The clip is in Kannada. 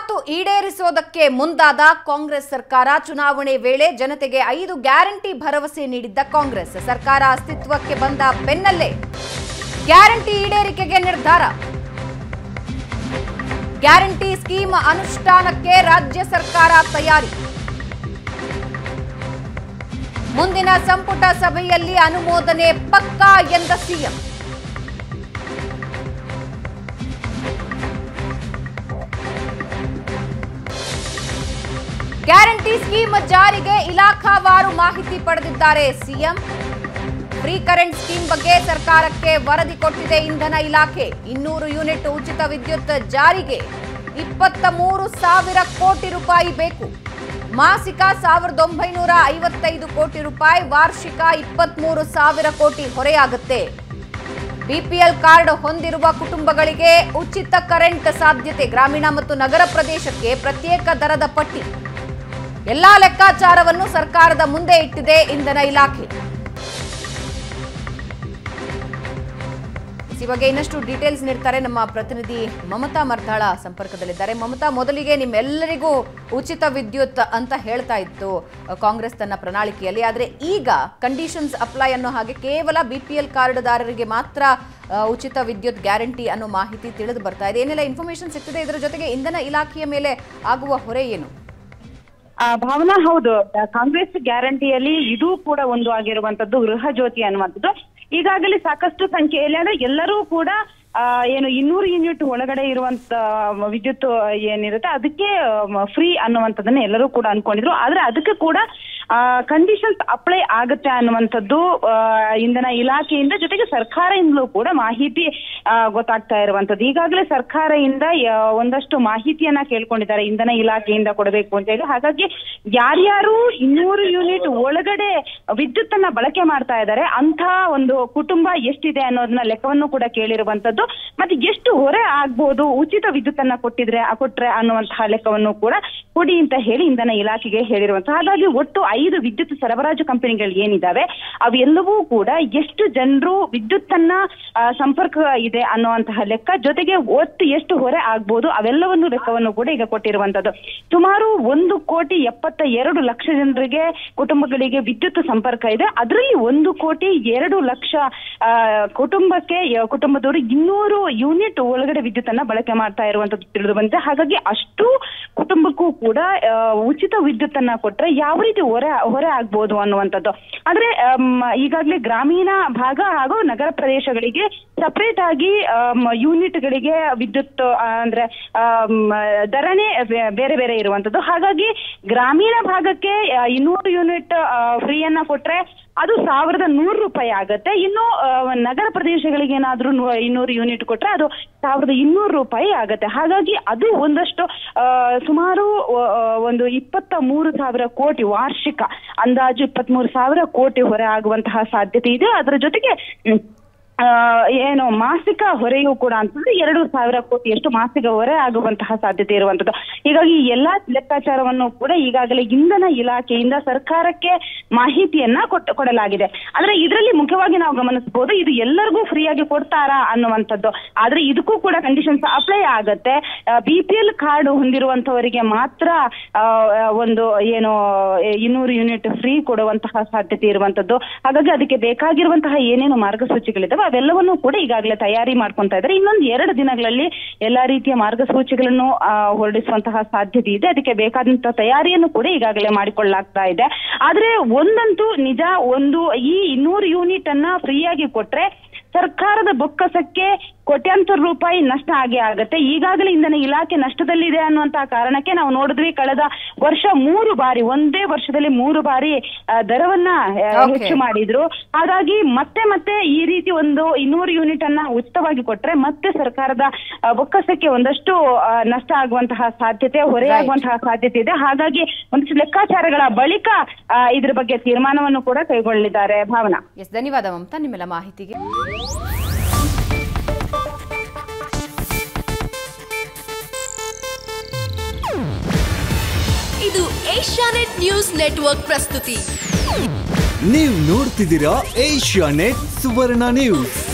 ಮಾತು ಈಡೇರಿಸೋದಕ್ಕೆ ಮುಂದಾದ ಕಾಂಗ್ರೆಸ್ ಸರ್ಕಾರ ಚುನಾವಣೆ ವೇಳೆ ಜನತೆಗೆ 5 ಗ್ಯಾರಂಟಿ ಭರವಸೆ ನೀಡಿದ್ದ ಕಾಂಗ್ರೆಸ್ ಸರ್ಕಾರ ಅಸ್ತಿತ್ವಕ್ಕೆ ಬಂದ ಬೆನ್ನಲ್ಲೇ ಗ್ಯಾರಂಟಿ ಈಡೇರಿಕೆಗೆ ನಿರ್ಧಾರ. ಗ್ಯಾರಂಟಿ ಸ್ಕೀಮ್ ಅನುಷ್ಠಾನಕ್ಕೆ ರಾಜ್ಯ ಸರ್ಕಾರ ತಯಾರಿ. ಮುಂದಿನ ಸಂಪುಟ ಸಭೆಯಲ್ಲಿ ಅನುಮೋದನೆ ಪಕ್ಕಾ ಎಂದ ಸಿಎಂ. ಗ್ಯಾರಂಟಿ ಸ್ಕೀಮ್ ಜಾರಿಗೆ ಇಲಾಖಾವಾರು ಮಾಹಿತಿ ಪಡೆದಿದ್ದಾರೆ ಸಿಎಂ. ಫ್ರೀ ಕರೆಂಟ್ ಸ್ಕೀಮ್ ಬಗ್ಗೆ ಸರ್ಕಾರಕ್ಕೆ ವರದಿ ಕೊಟ್ಟಿದೆ ಇಂಧನ ಇಲಾಖೆ. 200 ಯೂನಿಟ್ ಉಚಿತ ವಿದ್ಯುತ್ ಜಾರಿಗೆ 23,000 ಕೋಟಿ ರೂಪಾಯಿ ಬೇಕು. ಮಾಸಿಕ 1,955 ಕೋಟಿ ರೂಪಾಯಿ, ವಾರ್ಷಿಕ 23,000 ಕೋಟಿ ಹೊರೆಯಾಗುತ್ತೆ. ಬಿಪಿಎಲ್ ಕಾರ್ಡ್ ಹೊಂದಿರುವ ಕುಟುಂಬಗಳಿಗೆ ಉಚಿತ ಕರೆಂಟ್ ಸಾಧ್ಯತೆ. ಗ್ರಾಮೀಣ ಮತ್ತು ನಗರ ಪ್ರದೇಶಕ್ಕೆ ಪ್ರತ್ಯೇಕ ದರದ ಪಟ್ಟಿ. ಎಲ್ಲಾ ಲೆಕ್ಕಾಚಾರವನ್ನು ಸರ್ಕಾರದ ಮುಂದೆ ಇಟ್ಟಿದೆ ಇಂಧನ ಇಲಾಖೆ. ಈ ಬಗ್ಗೆ ಇನ್ನಷ್ಟು ಡೀಟೇಲ್ಸ್ ನೀಡ್ತಾರೆ ನಮ್ಮ ಪ್ರತಿನಿಧಿ ಮಮತಾ ಮರ್ದಾಳ ಸಂಪರ್ಕದಲ್ಲಿದ್ದಾರೆ. ಮಮತಾ, ಮೊದಲಿಗೆ ನಿಮ್ಮೆಲ್ಲರಿಗೂ ಉಚಿತ ವಿದ್ಯುತ್ ಅಂತ ಹೇಳ್ತಾ ಇತ್ತು ಕಾಂಗ್ರೆಸ್ ತನ್ನ ಪ್ರಣಾಳಿಕೆಯಲ್ಲಿ. ಆದರೆ ಈಗ ಕಂಡೀಷನ್ಸ್ ಅಪ್ಲೈ ಅನ್ನೋ ಹಾಗೆ ಕೇವಲ ಬಿಪಿಎಲ್ ಕಾರ್ಡ್ದಾರರಿಗೆ ಮಾತ್ರ ಉಚಿತ ವಿದ್ಯುತ್ ಗ್ಯಾರಂಟಿ ಅನ್ನೋ ಮಾಹಿತಿ ತಿಳಿದು ಬರ್ತಾ ಇದೆ. ಏನೆಲ್ಲ ಇನ್ಫಾರ್ಮೇಶನ್ ಸಿಗ್ತಿದೆ, ಇದರ ಜೊತೆಗೆ ಇಂಧನ ಇಲಾಖೆಯ ಮೇಲೆ ಆಗುವ ಹೊರೆ ಏನು? ಭಾವನಾ, ಹೌದು, ಕಾಂಗ್ರೆಸ್ ಗ್ಯಾರಂಟಿಯಲ್ಲಿ ಇದು ಕೂಡ ಒಂದು ಆಗಿರುವಂತದ್ದು ಗೃಹ ಜ್ಯೋತಿ ಅನ್ನುವಂಥದ್ದು. ಈಗಾಗಲೇ ಸಾಕಷ್ಟು ಸಂಖ್ಯೆಯಲ್ಲಿ ಅಂದ್ರೆ ಎಲ್ಲರೂ ಕೂಡ 200 ಯೂನಿಟ್ ಒಳಗಡೆ ಇರುವಂತ ವಿದ್ಯುತ್ ಏನಿರುತ್ತೆ ಅದಕ್ಕೆ ಫ್ರೀ ಅನ್ನುವಂಥದ್ದನ್ನ ಎಲ್ಲರೂ ಕೂಡ ಅನ್ಕೊಂಡಿದ್ರು. ಆದ್ರೆ ಅದಕ್ಕೆ ಕೂಡ ಕಂಡೀಷನ್ಸ್ ಅಪ್ಲೈ ಆಗುತ್ತೆ ಅನ್ನುವಂಥದ್ದು ಇಂಧನ ಇಲಾಖೆಯಿಂದ, ಜೊತೆಗೆ ಸರ್ಕಾರದಿಂದಲೂ ಕೂಡ ಮಾಹಿತಿ ಗೊತ್ತಾಗ್ತಾ ಇರುವಂತದ್ದು. ಈಗಾಗಲೇ ಸರ್ಕಾರದಿಂದ ಒಂದಷ್ಟು ಮಾಹಿತಿಯನ್ನ ಕೇಳ್ಕೊಂಡಿದ್ದಾರೆ ಇಂಧನ ಇಲಾಖೆಯಿಂದ ಕೊಡಬೇಕು ಅಂತ ಹೇಳಿ. ಹಾಗಾಗಿ ಯಾರ್ಯಾರು 200 ಯೂನಿಟ್ ಒಳಗಡೆ ವಿದ್ಯುತ್ ಅನ್ನ ಬಳಕೆ ಮಾಡ್ತಾ ಇದ್ದಾರೆ ಅಂತ ಒಂದು ಕುಟುಂಬ ಎಷ್ಟಿದೆ ಅನ್ನೋದನ್ನ ಲೆಕ್ಕವನ್ನು ಕೂಡ ಕೇಳಿರುವಂತದ್ದು. ಮತ್ತೆ ಎಷ್ಟು ಹೊರೆ ಆಗ್ಬೋದು ಉಚಿತ ವಿದ್ಯುತ್ ಅನ್ನ ಕೊಟ್ರೆ ಅನ್ನುವಂತಹ ಲೆಕ್ಕವನ್ನು ಕೂಡ ಕೊಡಿ ಅಂತ ಹೇಳಿ ಇಂಧನ ಇಲಾಖೆಗೆ ಹೇಳಿರುವಂತಹ. ಹಾಗಾಗಿ ಒಟ್ಟು 5 ವಿದ್ಯುತ್ ಸರಬರಾಜು ಕಂಪನಿಗಳು ಏನಿದಾವೆ ಅವೆಲ್ಲವೂ ಕೂಡ ಎಷ್ಟು ಜನರು ವಿದ್ಯುತ್ ಅನ್ನ ಸಂಪರ್ಕ ಇದೆ ಅನ್ನುವಂತಹ ಲೆಕ್ಕ, ಜೊತೆಗೆ ಒಟ್ಟು ಎಷ್ಟು ಹೊರೆ ಆಗ್ಬೋದು ಅವೆಲ್ಲವನ್ನು ಲೆಕ್ಕವನ್ನು ಕೂಡ ಈಗ ಕೊಟ್ಟಿರುವಂತದ್ದು. ಸುಮಾರು 1,72,00,000 ಜನರಿಗೆ ಕುಟುಂಬಗಳಿಗೆ ವಿದ್ಯುತ್ ಸಂಪರ್ಕ ಇದೆ. ಅದರಲ್ಲಿ 1,02,00,000 ಕುಟುಂಬದವರು 200 ಯೂನಿಟ್ ಒಳಗಡೆ ವಿದ್ಯುತ್ ಅನ್ನ ಬಳಕೆ ಮಾಡ್ತಾ ಇರುವಂತದ್ದು ತಿಳಿದು ಬಂದಿದೆ. ಹಾಗಾಗಿ ಅಷ್ಟು ಕುಟುಂಬಕ್ಕೂ ಕೂಡ ಉಚಿತ ವಿದ್ಯುತ್ ಅನ್ನ ಕೊಟ್ರೆ ಯಾವ ರೀತಿ ಹೊರೆ ಆಗ್ಬೋದು ಅನ್ನುವಂಥದ್ದು. ಆದ್ರೆ ಈಗಾಗಲೇ ಗ್ರಾಮೀಣ ಭಾಗ ಹಾಗೂ ನಗರ ಪ್ರದೇಶಗಳಿಗೆ ಸಪರೇಟ್ ಆಗಿ ಯೂನಿಟ್ಗಳಿಗೆ ವಿದ್ಯುತ್ ಅಂದ್ರೆ ದರನೇ ಬೇರೆ ಬೇರೆ ಇರುವಂತದ್ದು. ಹಾಗಾಗಿ ಗ್ರಾಮೀಣ ಭಾಗಕ್ಕೆ 200 ಯೂನಿಟ್ ಫ್ರೀಯನ್ನ ಕೊಟ್ರೆ ಅದು 1,100 ರೂಪಾಯಿ ಆಗತ್ತೆ. ಇನ್ನು ನಗರ ಪ್ರದೇಶಗಳಿಗೆ ಏನಾದ್ರೂ 200 ಯೂನಿಟ್ ಕೊಟ್ರೆ ಅದು 1,200 ರೂಪಾಯಿ ಆಗತ್ತೆ. ಹಾಗಾಗಿ ಅದು ಒಂದಷ್ಟು ಸುಮಾರು ಒಂದು 23,000 ಕೋಟಿ ವಾರ್ಷಿಕ ಅಂದಾಜು 23,000 ಕೋಟಿ ಹೊರೆ ಆಗುವಂತಹ ಸಾಧ್ಯತೆ ಇದೆ. ಅದರ ಜೊತೆಗೆ ಏನು ಮಾಸಿಕ ಹೊರೆಯೂ ಕೂಡ ಅಂತಂದ್ರೆ 2,000 ಕೋಟಿಯಷ್ಟು ಮಾಸಿಕ ಹೊರೆ ಆಗುವಂತಹ ಸಾಧ್ಯತೆ ಇರುವಂತದ್ದು. ಹೀಗಾಗಿ ಎಲ್ಲಾ ಲೆಕ್ಕಾಚಾರವನ್ನು ಕೂಡ ಈಗಾಗಲೇ ಇಂಧನ ಇಲಾಖೆಯಿಂದ ಸರ್ಕಾರಕ್ಕೆ ಮಾಹಿತಿಯನ್ನ ಕೊಡಲಾಗಿದೆ. ಆದ್ರೆ ಇದರಲ್ಲಿ ಮುಖ್ಯವಾಗಿ ನಾವು ಗಮನಿಸಬಹುದು, ಇದು ಎಲ್ಲರಿಗೂ ಫ್ರೀಯಾಗಿ ಕೊಡ್ತಾರಾ ಅನ್ನುವಂಥದ್ದು. ಆದ್ರೆ ಇದಕ್ಕೂ ಕೂಡ ಕಂಡೀಷನ್ಸ್ ಅಪ್ಲೈ ಆಗತ್ತೆ. ಬಿಪಿಎಲ್ ಕಾರ್ಡ್ ಹೊಂದಿರುವಂತವರಿಗೆ ಮಾತ್ರ ಒಂದು ಏನು 200 ಯೂನಿಟ್ ಫ್ರೀ ಕೊಡುವಂತಹ ಸಾಧ್ಯತೆ ಇರುವಂತದ್ದು. ಹಾಗಾಗಿ ಅದಕ್ಕೆ ಬೇಕಾಗಿರುವಂತಹ ಏನೇನು ಮಾರ್ಗಸೂಚಿಗಳಿದಾವೆ ಅವೆಲ್ಲವನ್ನೂ ಕೂಡ ಈಗಾಗಲೇ ತಯಾರಿ ಮಾಡ್ಕೊಂತಾ ಇದ್ದಾರೆ. ಇನ್ನೊಂದು 2 ದಿನಗಳಲ್ಲಿ ಎಲ್ಲಾ ರೀತಿಯ ಮಾರ್ಗಸೂಚಿಗಳನ್ನು ಹೊರಡಿಸುವಂತಹ ಸಾಧ್ಯತೆ ಇದೆ. ಅದಕ್ಕೆ ಬೇಕಾದಂತಹ ತಯಾರಿಯನ್ನು ಕೂಡ ಈಗಾಗಲೇ ಮಾಡಿಕೊಳ್ಳಲಾಗ್ತಾ ಇದೆ. ಆದ್ರೆ ಒಂದಂತೂ ನಿಜ, ಈ 200 ಯೂನಿಟ್ ಅನ್ನ ಫ್ರೀಯಾಗಿ ಕೊಟ್ರೆ ಸರ್ಕಾರದ ಬೊಕ್ಕಸಕ್ಕೆ ಕೋಟ್ಯಾಂತರ ರೂಪಾಯಿ ನಷ್ಟ ಆಗೇ ಆಗತ್ತೆ. ಈಗಾಗಲೇ ಇಂಧನ ಇಲಾಖೆ ನಷ್ಟದಲ್ಲಿದೆ ಅನ್ನುವಂತಹ ಕಾರಣಕ್ಕೆ ನಾವು ನೋಡಿದ್ವಿ, ಕಳೆದ ವರ್ಷ 3 ಬಾರಿ ಒಂದೇ ವರ್ಷದಲ್ಲಿ 3 ಬಾರಿ ದರವನ್ನ ಹೆಚ್ಚು ಮಾಡಿದ್ರು. ಹಾಗಾಗಿ ಮತ್ತೆ ಈ ರೀತಿ ಒಂದು 200 ಯೂನಿಟ್ ಅನ್ನ ಉಚಿತವಾಗಿ ಕೊಟ್ರೆ ಮತ್ತೆ ಸರ್ಕಾರದ ಬೊಕ್ಕಸಕ್ಕೆ ಒಂದಷ್ಟು ನಷ್ಟ ಆಗುವಂತಹ ಸಾಧ್ಯತೆ, ಹೊರೆಯಾಗುವಂತಹ ಸಾಧ್ಯತೆ ಇದೆ. ಹಾಗಾಗಿ ಒಂದಷ್ಟು ಲೆಕ್ಕಾಚಾರಗಳ ಬಳಿಕ ಇದ್ರ ಬಗ್ಗೆ ತೀರ್ಮಾನವನ್ನು ಕೂಡ ಕೈಗೊಳ್ಳಲಿದ್ದಾರೆ. ಭಾವನಾ. ಧನ್ಯವಾದ ಮಮತಾ ನಿಮ್ಮೆಲ್ಲ ಮಾಹಿತಿಗೆ. ಇದು ಏಷ್ಯಾನೆಟ್ ನ್ಯೂಸ್ ನೆಟ್ವರ್ಕ್ ಪ್ರಸ್ತುತಿ. ನೀವು ನೋಡ್ತಿದ್ದೀರಾ ಏಷ್ಯಾನೆಟ್ ಸುವರ್ಣ ನ್ಯೂಸ್.